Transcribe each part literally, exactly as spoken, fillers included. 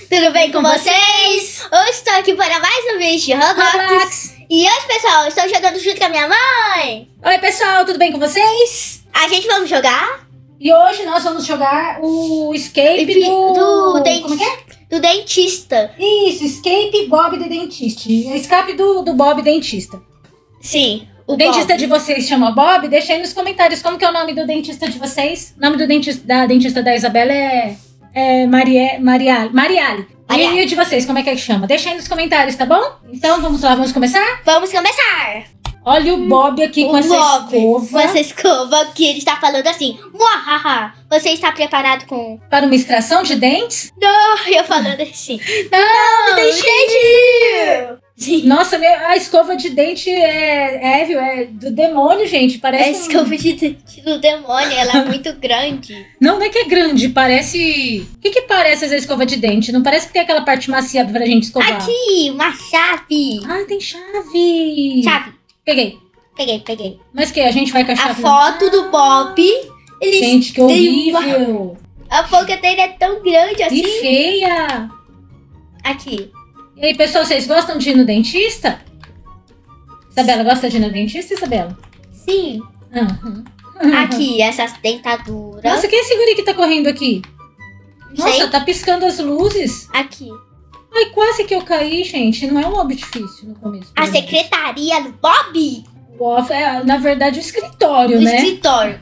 Tudo bem com vocês? Hoje estou aqui para mais um vídeo de Roblox. Roblox. E hoje, pessoal, estou jogando junto com a minha mãe. Oi, pessoal, tudo bem com vocês? A gente vamos jogar E hoje nós vamos jogar o Escape Vi- do... do dent- Como é que é? do dentista. Isso, Escape Bob the Dentist. Escape do, do Bob Dentista. Sim, O, o dentista Bob. de vocês chama Bob? Deixa aí nos comentários como que é o nome do dentista de vocês. O nome do dentista da dentista da Isabela é... É Marie, Mariale. Mariale. Mariale. E o de vocês, como é que é que chama? Deixa aí nos comentários, tá bom? Então, vamos lá, vamos começar? Vamos começar. Olha o Bob aqui com o essa Bob, escova. com essa escova que ele está falando assim. Muahaha. Você está preparado com... Para uma extração de dentes? Não, eu falando assim. Não, Não, gente. Sim. Nossa, meu, a escova de dente é, é, viu, é do demônio, gente. Parece A um- escova de dente do demônio, ela é muito grande. Não, não é que é grande, parece... O que que parece essa escova de dente? Não parece que tem aquela parte macia pra gente escovar? Aqui, uma chave. Ah, tem chave. Chave. Peguei. Peguei, peguei. Mas que a gente vai com a A chave... foto do Bob. Ele Gente, que tem uma- horrível. A boca dele é tão grande E assim. feia. Aqui. E aí, pessoal, vocês gostam de ir no dentista? Isabela, gosta de ir no dentista, Isabela? Sim. Aham. Aqui, essas dentaduras. Nossa, quem é esse guri que tá correndo aqui? Não Nossa, sei. tá piscando as luzes. Aqui. Ai, quase que eu caí, gente. Não é um Bob difícil no começo. A pelo menos. secretaria do Bob. O off é, na verdade, o escritório, O né? escritório.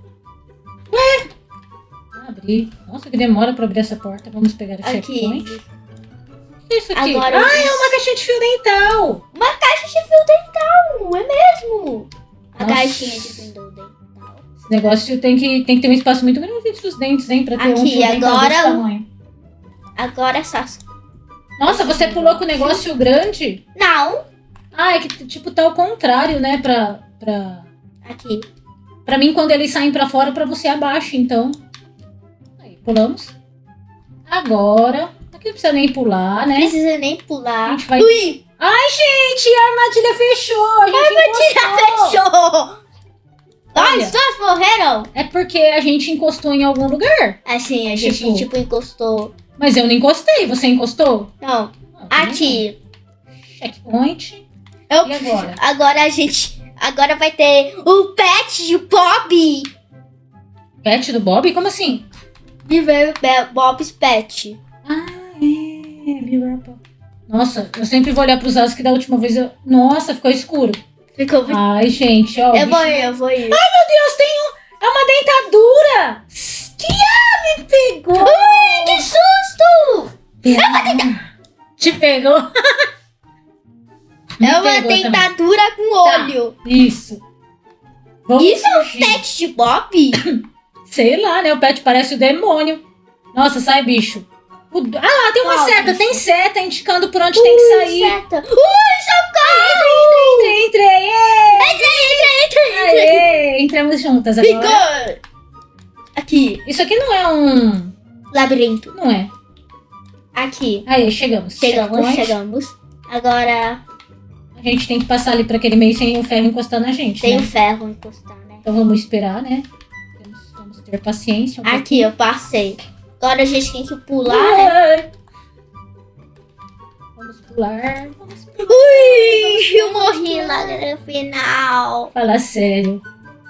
Abrir. Nossa, que demora pra abrir essa porta. Vamos pegar o checkpoint. Aqui. O que é isso aqui? Agora ah, eu- é uma caixinha de fio dental. Uma caixa de fio dental. É mesmo. A Nossa. caixinha de fio dental. Esse negócio tem que, tem que ter um espaço muito grande entre os dentes, hein? Pra ter um Aqui, fio dental agora desse o- tamanho. Agora só... Nossa, você pulou com o negócio grande? Não. Ah, é que tipo tá ao contrário, né? Pra, pra... Aqui. Pra mim, quando eles saem pra fora, pra você abaixa, então. Aí, pulamos. Agora... Aqui não precisa nem pular, Não né? precisa nem A pular. gente vai... Ui! Ai, gente, a armadilha fechou. A gente Já encostou. fechou! Olha. Nós duas morreram? É porque a gente encostou em algum lugar. Assim, a gente Tipo- tipo encostou. Mas eu não encostei. Você encostou? Não, Ah, tá aqui. bom. Checkpoint. Eu, E agora? agora a gente. Agora vai ter o pet de Bob. Pet do Bob? Como assim? Viver Be- Bob's Pet. Ah, é. Mirror Bob. Nossa, eu sempre vou olhar pros lados que da última vez eu... Nossa, ficou escuro. Ficou muito. Ai, gente, ó. o eu vou bicho- ir, eu vou ir. Meu Deus, tem um... É uma dentadura. Que ah, me pegou. Ui, que susto! Te pegou. Me É uma pegou também. dentadura com Tá. olho. Isso. Vamos Isso é um fugir. pet de Bob? Sei lá, né? O pet parece o demônio. Nossa, sai, bicho. O- Ah lá, tem uma Qual seta. bicho? Tem seta indicando por onde tem que sair. Seta. Ui, socorro! Entrei, entrei, entrei. Ê! Entrei, entrei, entrei, entrei. Aê, entramos juntas agora. Ficou! Aqui, Isso aqui não é um... labirinto. Não é. Aqui. Aí, chegamos. Chegamos, Checkpoint. chegamos. Agora A gente tem que passar ali pra aquele meio sem o ferro encostar na gente, tem né? o ferro encostar, né? Então vamos esperar, né? Vamos, vamos ter paciência. Um Aqui, eu passei. Agora a gente tem que pular, né? Ai. Vamos pular. Vamos pular. Ui, eu morri lá no final. Fala sério.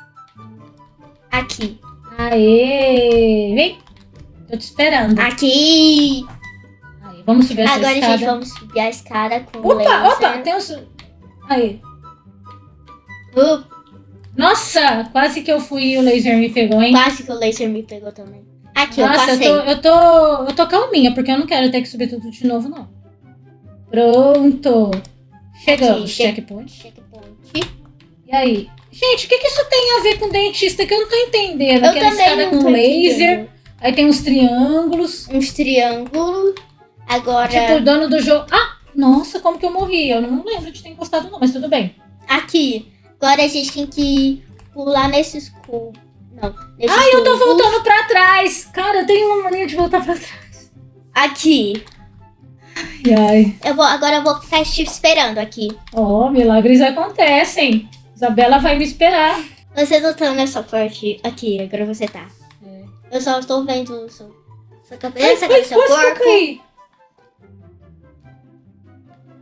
Aqui, Aê! Vem! Tô te esperando. aqui. Aí, vamos subir essa Agora, escada. gente, vamos subir a escada com o Opa, laser. opa! Tem uns... Aí. Uh, Nossa! Quase que eu fui e o laser me pegou, hein? quase que o laser me pegou também. Aqui, eu Nossa, eu passei. tô, eu, tô, eu tô calminha, porque eu não quero ter que subir tudo de novo, não. Pronto! Chegamos, Aqui, che- checkpoint. Checkpoint. E aí? Gente, o que, que isso tem a ver com dentista que eu não tô entendendo? Eu Aquela também escada não com tô laser, entendendo. aí tem uns triângulos. Uns triângulos. Agora, Tipo, o dono do jogo... Ah! Nossa, como que eu morri? Eu não lembro de ter encostado não, mas tudo bem. aqui. Agora a gente tem que pular nesses cubos. Não, nesses Ai, eu tô tubos. voltando pra trás. Cara, eu tenho uma mania de voltar pra trás. Aqui. Ai, ai. Eu vou, agora eu vou ficar te esperando aqui. Oh, milagres acontecem. Isabela vai me esperar. Você não tá nessa parte aqui, agora você tá. É. Eu só estou vendo o seu, sua Ai, cabeça, ai, seu quase que eu corpo. caí.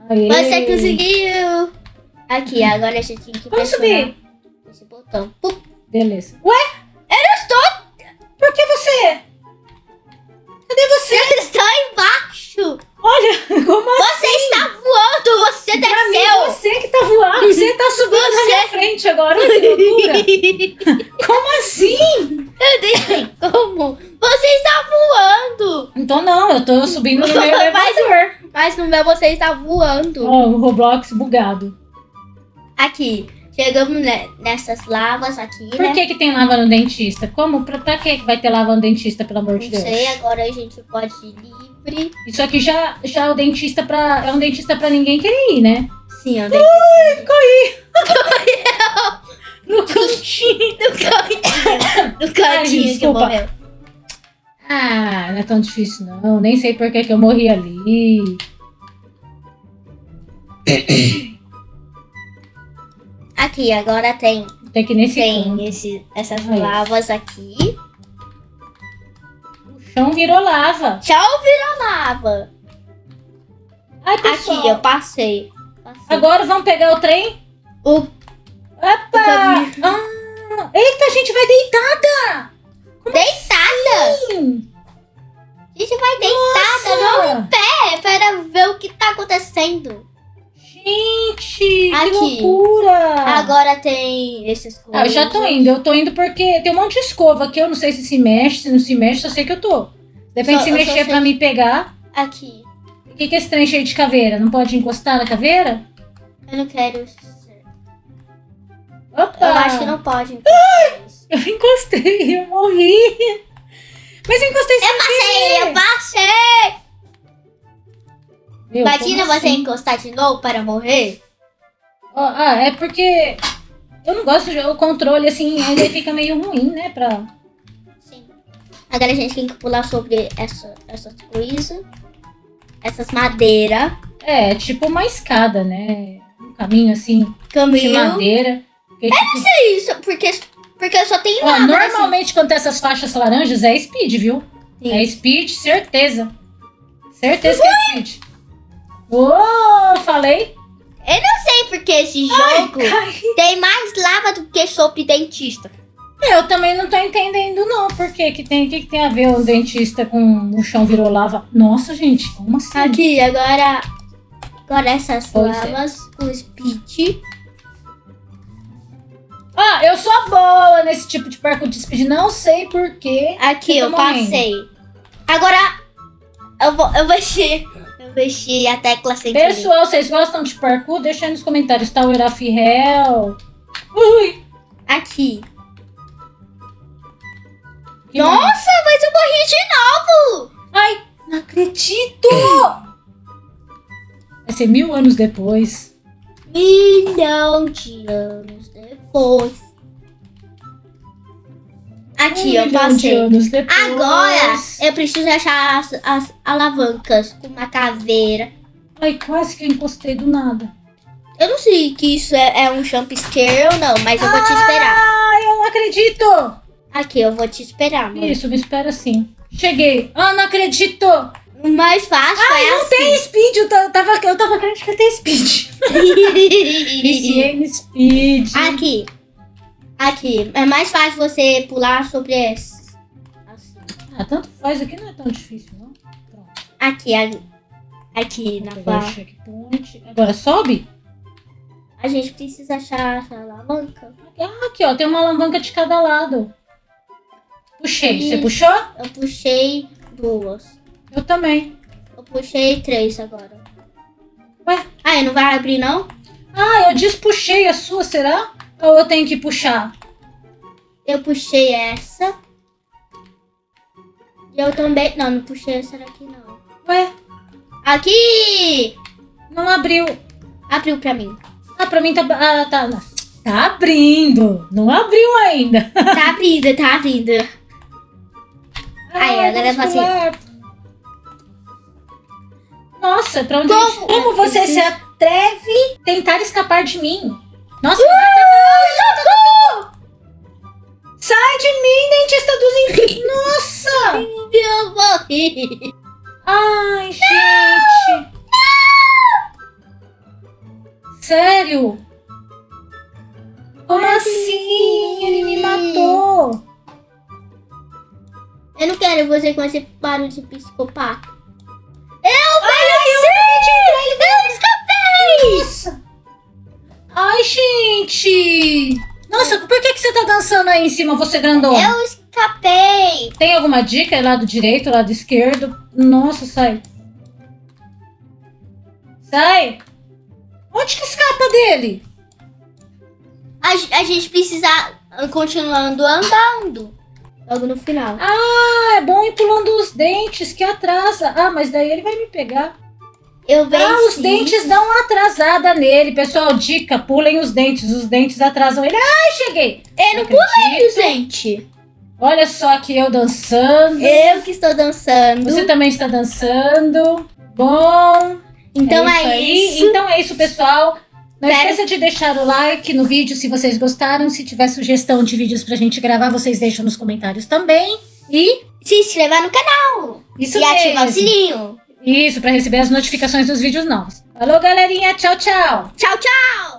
Aê. Você conseguiu! Aqui, agora a gente tem que Vamos pressionar subir. esse botão. Pum. Beleza. Ué? Eu não estou! Por que você? Cadê você? Eu estou embaixo! Olha, como assim? Você está voando! Você Pra mim, desceu! você que tá voando. Você tá subindo na Você- minha frente agora. Olha que loucura. Como assim? Eu dei como? Você está voando! Então não, eu tô subindo no meu Mas- elevador. Mas no meu você está voando. Ó, o Roblox bugado. Aqui, chegamos ne- nessas lavas aqui, Por né? que que tem lava no dentista? Como? Pra, pra que que vai ter lava no dentista, pelo amor de Não Deus? sei, agora a gente pode ir livre. Isso aqui já, já é o dentista pra... É um dentista pra ninguém querer ir, né? Sim, eu dei Ai, caí! No cantinho. no cantinho. No Ai, cantinho que desculpa. morreu. Ah, não é tão difícil não. Nem sei por que que eu morri ali. Aqui, agora tem, Tem que ir nesse tem canto. esse, essas Aí. lavas aqui. O chão virou lava. Tchau, virou lava. Ai, pessoal. Aqui, eu passei. Passei. Agora vamos pegar o trem? O Opa! caminho. Ah, eita, a gente vai deitada! deitada. Sim. A gente vai deitada, não Nossa! é, para ver o que tá acontecendo. Gente, Aqui. que loucura! Agora tem esses coisas. Ah, eu já tô indo, eu tô indo porque tem um monte de escova aqui, eu não sei se se mexe, se não se mexe, só sei que eu tô. Depende Só- se eu só mexer sei pra que- me pegar. Aqui. O que que é esse trem cheio de caveira? Não pode encostar na caveira? Eu não quero. Opa! Eu acho que não pode. Eu encostei, eu morri. Mas eu encostei sem Eu passei, querer. eu passei. Meu, Imagina como você assim? encostar de novo para morrer. Ó, ah, é porque eu não gosto de o controle assim, ele fica meio ruim, né? Pra... Sim. Agora a gente tem que pular sobre essa, essas coisas. Essas madeiras. É, tipo uma escada, né? Um caminho assim de Caminho. madeira. Porque, tipo, É isso, porque, porque eu só tenho ó, lava. normalmente quando tem essas faixas laranjas é speed, viu? Sim. É speed, certeza. Certeza que é speed. Ô, falei. Eu não sei porque esse jogo Cai. tem mais lava do que sopa dentista. Eu também não tô entendendo, não. Por que que tem, que que tem a ver o dentista com o chão virou lava? Nossa, gente, como assim? Aqui, agora. Agora essas Pois é. lavas com speed. Ah, eu sou boa nesse tipo de parkour de speed. Não sei por quê. Aqui, Eu eu tô morrendo. passei. Agora, eu vou, eu mexi. Eu mexi a tecla sem querer. Pessoal, vocês gostam de parkour? Deixa aí nos comentários. Tower of Hell. Ui. Aqui. Que mais? Nossa, mas eu morri de novo! Ai, não acredito. Vai ser mil anos depois. Milhão de anos depois. Aqui, um eu milhão de passei. anos depois. Agora, eu preciso achar as, as alavancas com uma caveira. Ai, quase que eu encostei do nada. Eu não sei que isso é, é um jump scare ou não, mas eu vou te esperar. Ai, eu não acredito. Aqui, eu vou te esperar, mano. Isso, me espera sim. Cheguei. Ah, não acredito. O mais fácil Ai, é não assim. tem speed. Eu ta- eu tava, eu tava querendo que tem speed. Viciei no speed. Aqui. Aqui. É mais fácil você pular sobre esses. Assim. Ah, tanto faz. Aqui não é tão difícil, não. Pronto. Aqui, aqui, aqui na Vou pegar o barra. checkpoint. Agora sobe? A gente precisa achar essa alavanca. Ah, aqui, ó. Tem uma alavanca de cada lado. Puxei. Você Isso. puxou? Eu puxei duas. Eu também. Eu puxei três agora. Ué? Ah, não vai abrir, não? Ah, eu despuxei a sua, será? Ou eu tenho que puxar? Eu puxei essa. E eu também... Não, não puxei essa daqui, não. Ué, Aqui! não abriu. Abriu pra mim. Ah, pra mim tá... Ah, tá. Tá abrindo. Não abriu ainda. Tá abrindo, tá abrindo. Aí, Ai, agora vamos eu faço pular. Nossa, pra onde... Como? Como você Eu se fiz- atreve tentar escapar de mim? Nossa, Uh, sai de mim, dentista dos infernos. Nossa! eu morri. Ai, gente. fazer você com esse barulho de psicopata. Eu venci! Eu escapei! Nossa! Ai, gente! Nossa, por que, que você tá dançando aí em cima, você grandona? Eu escapei! Tem alguma dica? É lado direito, lado esquerdo? Nossa, sai. Sai! Onde que escapa dele? A, a gente precisa continuando andando. Logo no final. Ah, é bom ir pulando os dentes, que atrasa. Ah, mas daí ele vai me pegar. Eu venci. Ah, os dentes dão uma atrasada nele. Pessoal, dica, pulem os dentes. Os dentes atrasam ele. Ai, cheguei. Eu não pulei os dentes. Olha só aqui eu dançando. Eu que estou dançando. Você também está dançando. Bom. Então é isso. É aí. isso. Então é isso, pessoal. Não Espero- esqueça de deixar o like no vídeo se vocês gostaram. Se tiver sugestão de vídeos pra gente gravar, vocês deixam nos comentários também. E Se inscrever no canal. isso e ativar o mesmo. sininho. Isso, pra receber as notificações dos vídeos novos. Falou, galerinha. Tchau, tchau. Tchau, tchau.